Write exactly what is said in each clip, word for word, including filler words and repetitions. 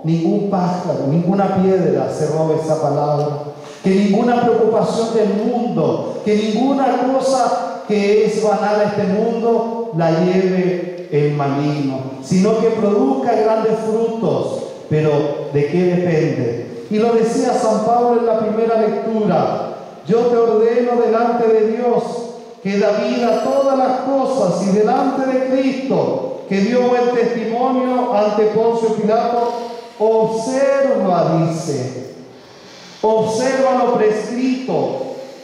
ningún pájaro, ninguna piedra se robe esa palabra. Que ninguna preocupación del mundo, que ninguna cosa que es banal a este mundo la lleve el maligno, sino que produzca grandes frutos. Pero ¿de qué depende? Y lo decía San Pablo en la primera lectura: yo te ordeno delante de Dios, que da vida a todas las cosas, y delante de Cristo, que dio buen testimonio ante Poncio Pilato, observa, dice, observa lo prescrito,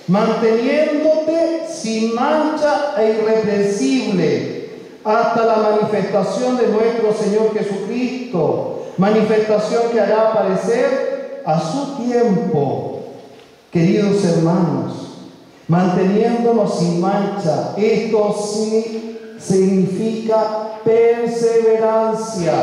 manteniéndote sin mancha e irreprensible hasta la manifestación de nuestro Señor Jesucristo, manifestación que hará aparecer a su tiempo. Queridos hermanos, manteniéndonos sin mancha, esto sí significa perseverancia.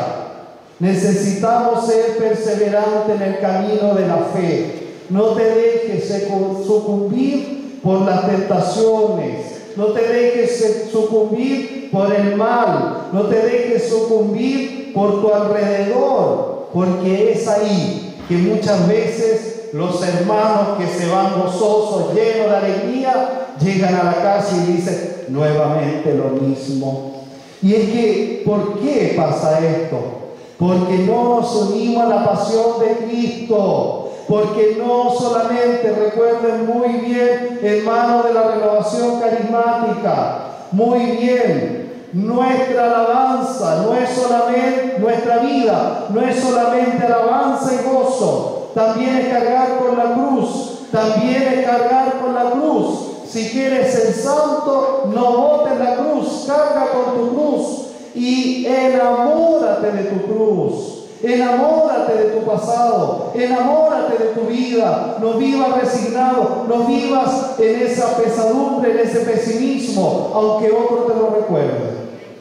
Necesitamos ser perseverantes en el camino de la fe. No te dejes sucumbir por las tentaciones, no te dejes sucumbir por el mal, no te dejes sucumbir por tu alrededor, porque es ahí que muchas veces los hermanos que se van gozosos, llenos de alegría, llegan a la casa y dicen nuevamente lo mismo. Y es que, ¿por qué pasa esto? Porque no nos unimos a la pasión de Cristo. Porque no solamente, recuerden muy bien, hermanos de la renovación carismática, muy bien, nuestra alabanza no es solamente nuestra vida, no es solamente alabanza y gozo. También es cargar con la cruz, también es cargar con la cruz. Si quieres ser santo, no botes la cruz, carga con tu cruz y enamórate de tu cruz. Enamórate de tu pasado, enamórate de tu vida. No vivas resignado, no vivas en esa pesadumbre, en ese pesimismo, aunque otro te lo recuerde.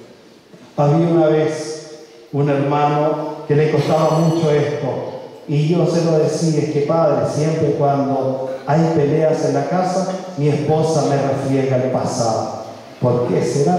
Había una vez un hermano que le costaba mucho esto. Y yo se lo decía: es que padre, siempre cuando hay peleas en la casa, mi esposa me refriega el pasado. ¿Por qué será?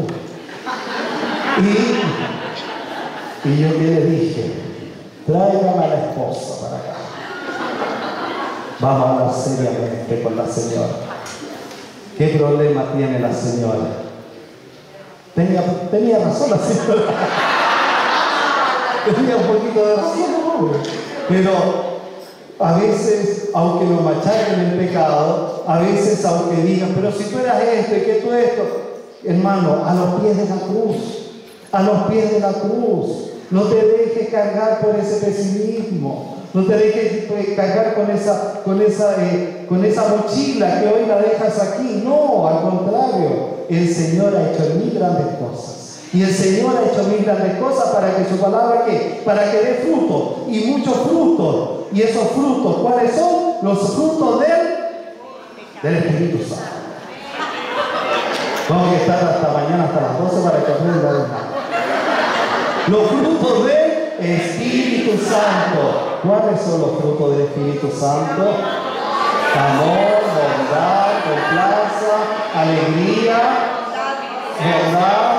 Y, y yo que le dije: tráigame a la esposa para acá. Vamos a hablar seriamente con la señora. ¿Qué problema tiene la señora? Tenía, tenía razón la señora. Tenía un poquito de razón, ¿no? Pero a veces, aunque nos machaquen el pecado, a veces aunque digan, pero si tú eras esto y que tú esto, hermano, a los pies de la cruz, a los pies de la cruz, no te dejes cargar por ese pesimismo, no te dejes cargar con esa, con esa, eh, con esa mochila que hoy la dejas aquí. No, al contrario, el Señor ha hecho en mí grandes cosas. Y el Señor ha hecho mil grandes cosas para que su palabra, ¿qué? Para que dé fruto, y muchos frutos. Y esos frutos, ¿cuáles son? Los frutos del, del Espíritu Santo. Vamos a estar hasta mañana, hasta las doce, para que aprendan. Los frutos del Espíritu Santo. ¿Cuáles son los frutos del Espíritu Santo? Amor, bondad, complaza, alegría, bondad,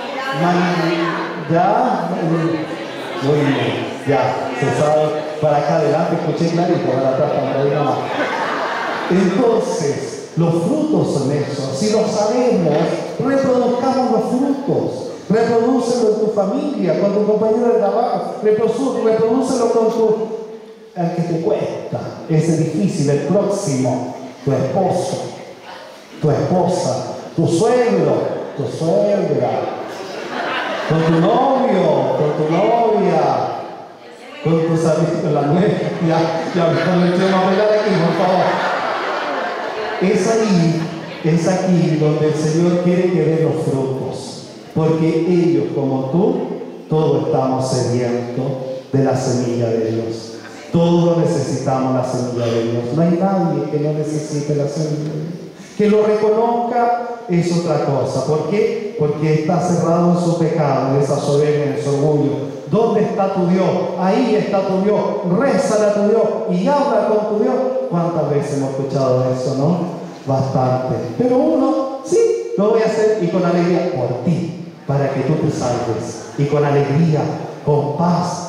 ya, muy bien, ya, se sabe, para acá adelante, escuché clarito, para atrás, para ahí nomás. Entonces, los frutos son esos. Si lo sabemos, reproduzcamos los frutos. Reprodúcelo en tu familia, con tu compañero de trabajo, reprodúcelo con tu, el que te cuesta, ese difícil, el próximo, tu esposo, tu esposa, tu suegro, tu suegra, con tu novio, con tu novia, con tus amigos, la nueva, ya, ya me estoy a pegar aquí, por favor. Es ahí, es aquí donde el Señor quiere que dé los frutos, porque ellos, como tú, todos estamos sedientos de la semilla de Dios. Todos necesitamos la semilla de Dios. No hay nadie que no necesite la semilla de Dios. Que lo reconozca es otra cosa. ¿Por qué? Porque está cerrado en su pecado, en esa soberbia, en su orgullo. ¿Dónde está tu Dios? Ahí está tu Dios. Rézale a tu Dios y habla con tu Dios. ¿Cuántas veces hemos escuchado eso, no? Bastante. Pero uno, sí, lo voy a hacer, y con alegría por ti, para que tú te salves. Y con alegría, con paz,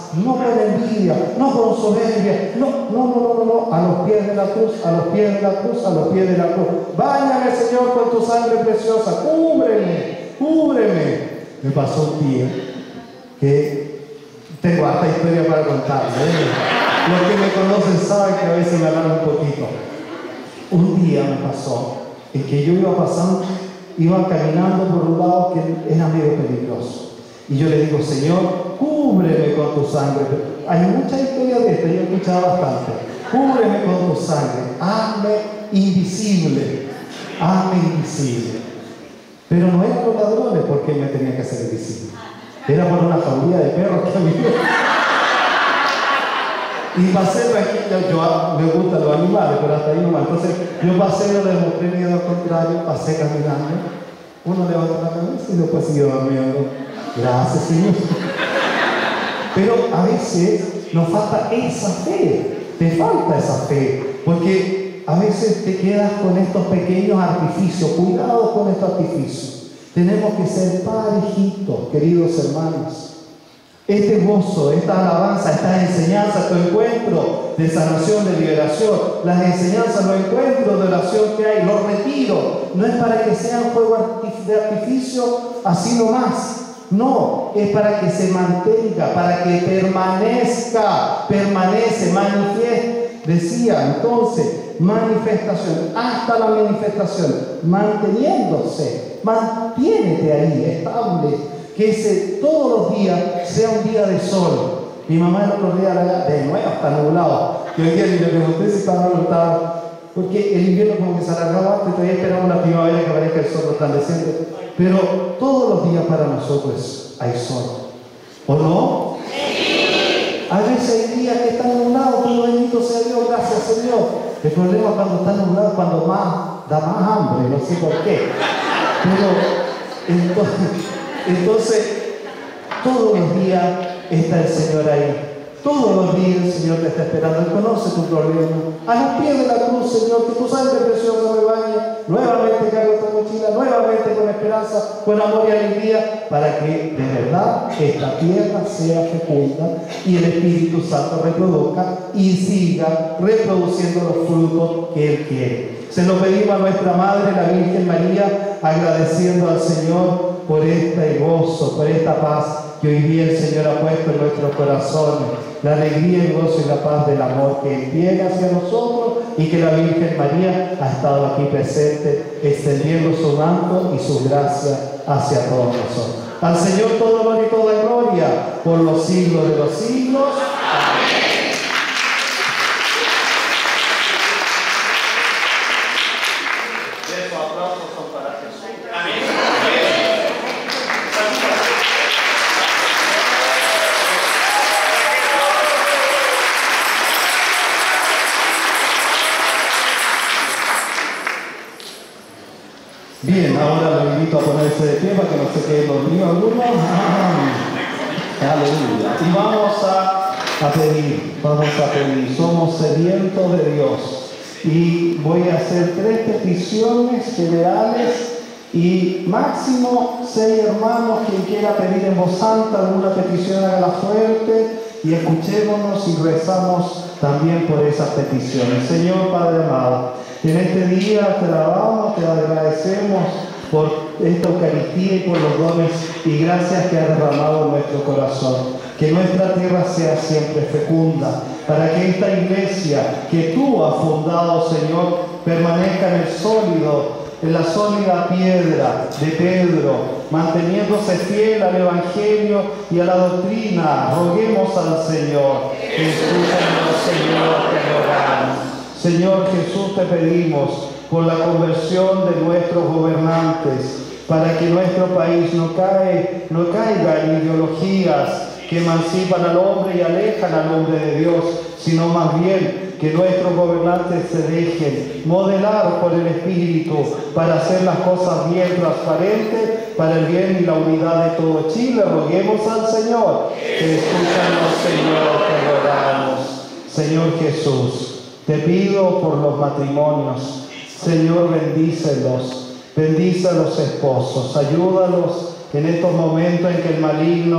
no con envidia, no con soberbia, no, no, no, no, no, a los pies de la cruz, a los pies de la cruz, a los pies de la cruz. Báñame, Señor, con tu sangre preciosa, cúbreme, cúbreme. Me pasó un día que tengo hasta historia para contarle, ¿eh? Los que me conocen saben que a veces me agarro un poquito. Un día me pasó en que yo iba pasando, iba caminando por un lado que era medio peligroso. Y yo le digo, Señor, cúbreme con tu sangre. Hay muchas historias de esto, yo he escuchado bastante. Cúbreme con tu sangre, hazme invisible, hazme invisible. Pero no era por ladrones porque me tenía que hacer invisible. Era por una familia de perros que había. Y pasé tranquilo, yo me gustan los animales, pero hasta ahí nomás. Entonces yo pasé, no le mostré miedo, al contrario, pasé caminando. Uno levanta la cabeza y después sigue durmiendo. Gracias, Señor. Pero a veces nos falta esa fe, te falta esa fe, porque a veces te quedas con estos pequeños artificios. Cuidado con estos artificios. Tenemos que ser parejitos, queridos hermanos. Este gozo, esta alabanza, esta enseñanza, tu encuentro de sanación, de liberación, las enseñanzas, los encuentros de oración que hay, los retiros, no es para que sean fuegos de artificio así nomás. No, es para que se mantenga, para que permanezca, permanece, manifieste. Decía entonces, manifestación, hasta la manifestación, manteniéndose, mantiénete ahí, estable, que ese, todos los días sea un día de sol. Mi mamá el otro día, de nuevo está nublado, que hoy día ni le pregunté si estaba nublado, porque el invierno como que se alargaba antes, todavía esperamos la primavera que aparezca el sol resplandeciente. Pero todos los días para nosotros hay sol, ¿o no? Sí. A veces hay días que están nublados, pero bendito sea Dios, gracias Señor. El problema cuando están nublados, cuando más, da más hambre, no sé por qué. Pero entonces, entonces todos los días está el Señor ahí. Todos los días el Señor te está esperando. Él conoce tu problema. A los pies de la cruz, Señor, que tu sangre preciosa me bañe. Nuevamente cargo esta mochila, nuevamente con esperanza, con amor y alegría, para que de verdad esta tierra sea fecunda y el Espíritu Santo reproduzca y siga reproduciendo los frutos que Él quiere. Se lo pedimos a nuestra Madre, la Virgen María, agradeciendo al Señor por este gozo, por esta paz que hoy día el Señor ha puesto en nuestros corazones, la alegría, el gozo y la paz del amor que Él tiene hacia nosotros, y que la Virgen María ha estado aquí presente, extendiendo su manto y su gracia hacia todos nosotros. Al Señor todo honor y toda gloria por los siglos de los siglos. Amén. Esos aplausos son para Jesús. Amén. Bien, ahora lo invito a ponerse de pie para que no se quede dormido alguno. Aleluya. Y vamos a, a pedir, vamos a pedir. Somos sedientos de Dios. Y voy a hacer tres peticiones generales y máximo seis hermanos. Quien quiera pedir en voz alta alguna petición, hágala fuerte y escuchémonos y rezamos también por esas peticiones. Señor Padre amado, en este día te alabamos, te agradecemos por esta Eucaristía y por los dones y gracias que has derramado en nuestro corazón. Que nuestra tierra sea siempre fecunda, para que esta iglesia que tú has fundado, Señor, permanezca en el sólido, en la sólida piedra de Pedro, manteniéndose fiel al Evangelio y a la doctrina. Roguemos al Señor. Escúchanos, Señor, te rogamos. Señor Jesús, te pedimos por la conversión de nuestros gobernantes, para que nuestro país no, cae, no caiga en ideologías que emancipan al hombre y alejan al hombre de Dios, sino más bien que nuestros gobernantes se dejen modelar por el Espíritu para hacer las cosas bien transparentes, para el bien y la unidad de todo Chile. Roguemos al Señor. Escúchanos, Señor, te rogamos. Señor Jesús, te pido por los matrimonios. Señor, bendícelos, bendice a los esposos, ayúdalos en estos momentos en que el maligno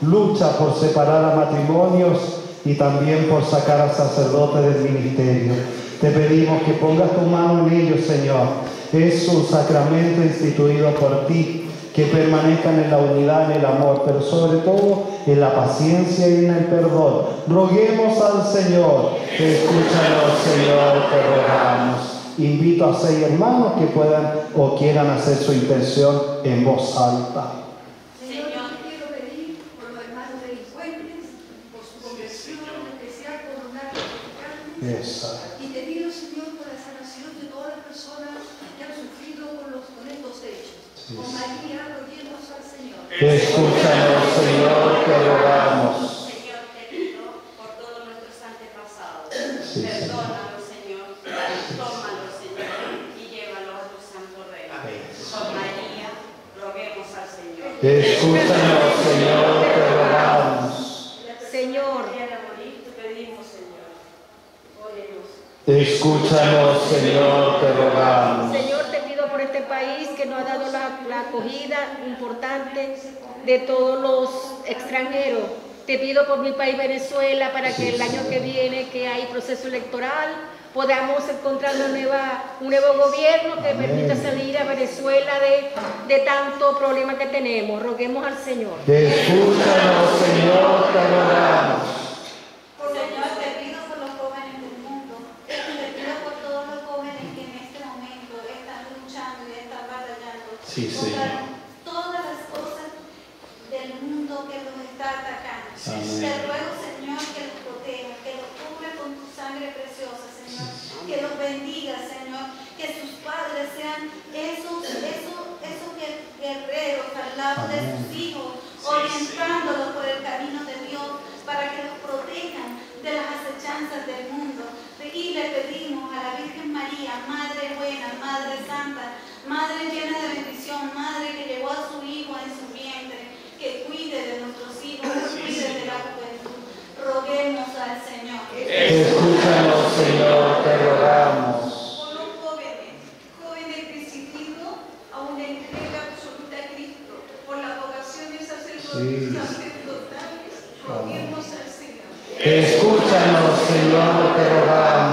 lucha por separar a matrimonios y también por sacar a sacerdotes del ministerio. Te pedimos que pongas tu mano en ellos, Señor. Es un sacramento instituido por ti, que permanezcan en la unidad, en el amor, pero sobre todo en la paciencia y en el perdón. Roguemos al Señor. Escúchanos, Señor, te rogamos. Invito a seis hermanos que puedan o quieran hacer su intención en voz alta. Señor, te quiero pedir por los hermanos delincuentes, por su conversión, en especial por los narcotraficantes. Esa. Y te pido, Señor, por la sanación de todas las personas que han sufrido con, los, con estos hechos. Sí. Con María, roguemos al Señor. Escúchanos, Señor, te rogamos. Señor, te pido por todos nuestros antepasados. Sí, Perdónalos, Señor. Tómalos, Señor, y llévalos a tu santo reino. Con María, roguemos al Señor. Escúchanos, Señor, te rogamos. Señor, quiera morir, te pedimos, Señor. Óyenos. Escúchanos, Señor, te rogamos. Señor, te pido por este país que nos ha dado la, la acogida importante de todos los extranjeros. Te pido por mi país, Venezuela, para que el año que viene, que hay proceso electoral, podamos encontrar una nueva, un nuevo gobierno que Amén. permita salir a Venezuela de, de tanto problema que tenemos. Roguemos al Señor. Escúchanos, Señor, te rogamos. Señor, te pido por los jóvenes del mundo, te pido por todos los jóvenes que en este momento están luchando y están batallando Sí, contra Señor. todas las cosas del mundo que los está atacando. Amén. Te ruego, Señor, que los proteja, que los cubra con tu sangre preciosa, Señor, que los bendiga, Señor, que sus padres sean esos, esos, esos guerreros al lado de sus hijos, orientándolos por el camino de Dios, para que los protejan de las acechanzas del mundo. Y le pedimos a la Virgen María, Madre buena, Madre santa, Madre llena de bendición, Madre que llevó a su Hijo en su vientre, que cuide de nuestros hijos, que cuide de la juventud. Roguemos al Señor. Escúchanos, Señor, te rogamos. Por los jóvenes, jóvenes decididos a una entrega absoluta a Cristo, por las vocaciones Sí. sacerdotales, roguemos al Señor. Escúchanos, Señor, te rogamos.